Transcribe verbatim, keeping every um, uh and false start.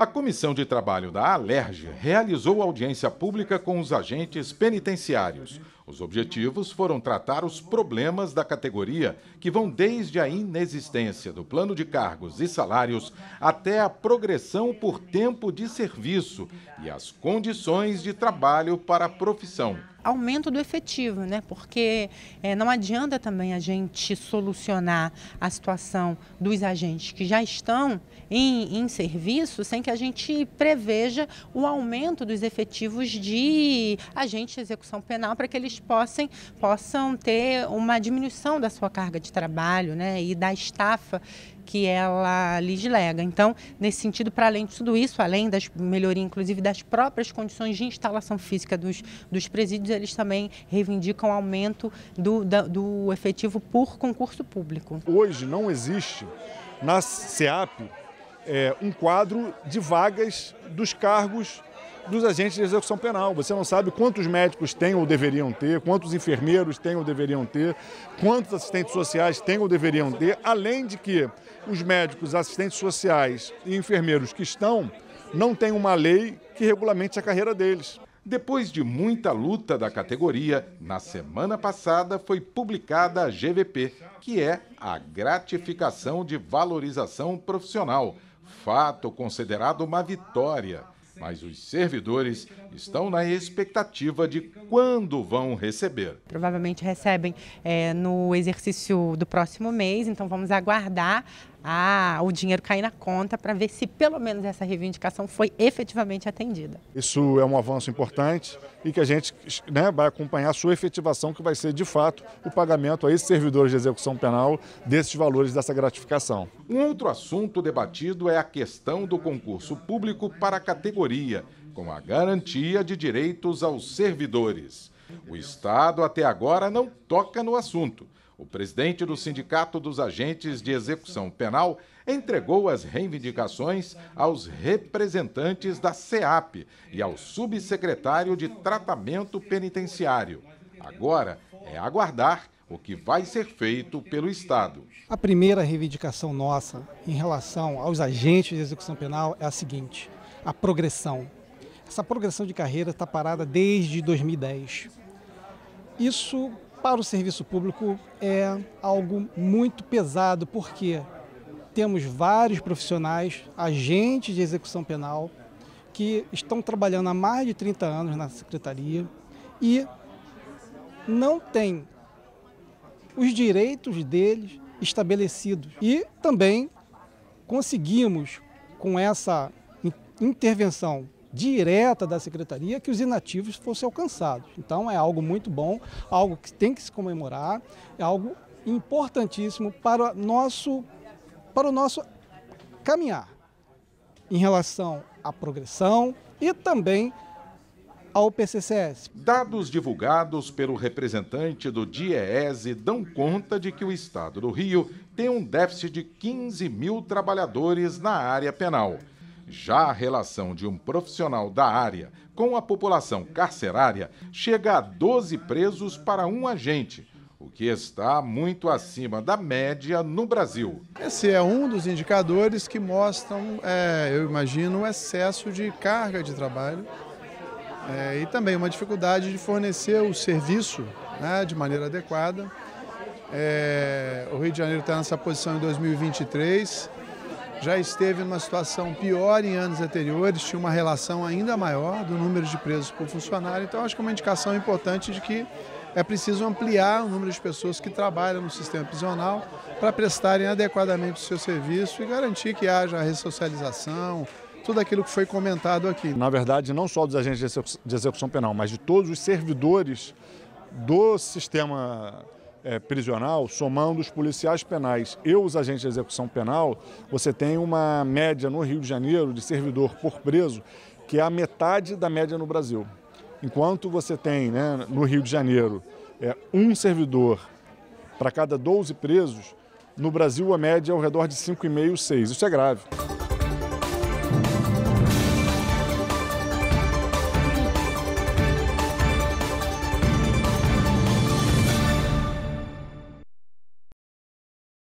A Comissão de Trabalho da Alerj realizou audiência pública com os agentes penitenciários. Os objetivos foram tratar os problemas da categoria, que vão desde a inexistência do plano de cargos e salários até a progressão por tempo de serviço e as condições de trabalho para a profissão. Aumento do efetivo, né? Porque é, não adianta também a gente solucionar a situação dos agentes que já estão em, em serviço sem que a gente preveja o aumento dos efetivos de agentes de execução penal para que eles possam, possam ter uma diminuição da sua carga de trabalho, né? E da estafa que ela lhes lega. Então, nesse sentido, para além de tudo isso, além das melhorias, inclusive, das próprias condições de instalação física dos, dos presídios, eles também reivindicam aumento do, da, do efetivo por concurso público. Hoje não existe na SEAP é, um quadro de vagas dos cargos dos agentes de execução penal. Você não sabe quantos médicos têm ou deveriam ter, quantos enfermeiros têm ou deveriam ter, quantos assistentes sociais têm ou deveriam ter, além de que os médicos, assistentes sociais e enfermeiros que estão não têm uma lei que regulamente a carreira deles. Depois de muita luta da categoria, na semana passada foi publicada a G V P, que é a gratificação de valorização profissional, fato considerado uma vitória. Mas os servidores estão na expectativa de quando vão receber. Provavelmente recebem é, no exercício do próximo mês, então vamos aguardar a, o dinheiro cair na conta para ver se pelo menos essa reivindicação foi efetivamente atendida. Isso é um avanço importante e que a gente né, vai acompanhar a sua efetivação, que vai ser de fato o pagamento a esses servidores de execução penal desses valores dessa gratificação. Um outro assunto debatido é a questão do concurso público para a categoria, com a garantia de direitos aos servidores. O Estado até agora não toca no assunto. O presidente do Sindicato dos Agentes de Execução Penal entregou as reivindicações aos representantes da SEAP e ao subsecretário de Tratamento Penitenciário. Agora é aguardar o que vai ser feito pelo Estado. A primeira reivindicação nossa em relação aos agentes de execução penal é a seguinte: a progressão. Essa progressão de carreira está parada desde dois mil e dez. Isso, para o serviço público, é algo muito pesado, porque temos vários profissionais, agentes de execução penal, que estão trabalhando há mais de trinta anos na Secretaria e não têm os direitos deles estabelecidos. E também conseguimos, com essa intervenção direta da Secretaria, que os inativos fossem alcançados. Então é algo muito bom, algo que tem que se comemorar, é algo importantíssimo para o nosso, para o nosso caminhar em relação à progressão e também ao P C C S. Dados divulgados pelo representante do DIEESE dão conta de que o Estado do Rio tem um déficit de quinze mil trabalhadores na área penal. Já a relação de um profissional da área com a população carcerária chega a doze presos para um agente, o que está muito acima da média no Brasil. Esse é um dos indicadores que mostram, é, eu imagino, um excesso de carga de trabalho é, e também uma dificuldade de fornecer o serviço né, de maneira adequada. É, o Rio de Janeiro está nessa posição em dois mil e vinte e três. Já esteve numa situação pior em anos anteriores, tinha uma relação ainda maior do número de presos por funcionário. Então, acho que é uma indicação importante de que é preciso ampliar o número de pessoas que trabalham no sistema prisional para prestarem adequadamente o seu serviço e garantir que haja a ressocialização, tudo aquilo que foi comentado aqui. Na verdade, não só dos agentes de execução penal, mas de todos os servidores do sistema É, prisional, somando os policiais penais e os agentes de execução penal, você tem uma média no Rio de Janeiro de servidor por preso que é a metade da média no Brasil. Enquanto você tem né, no Rio de Janeiro é, um servidor para cada doze presos, no Brasil a média é ao redor de cinco vírgula cinco, seis. Isso é grave.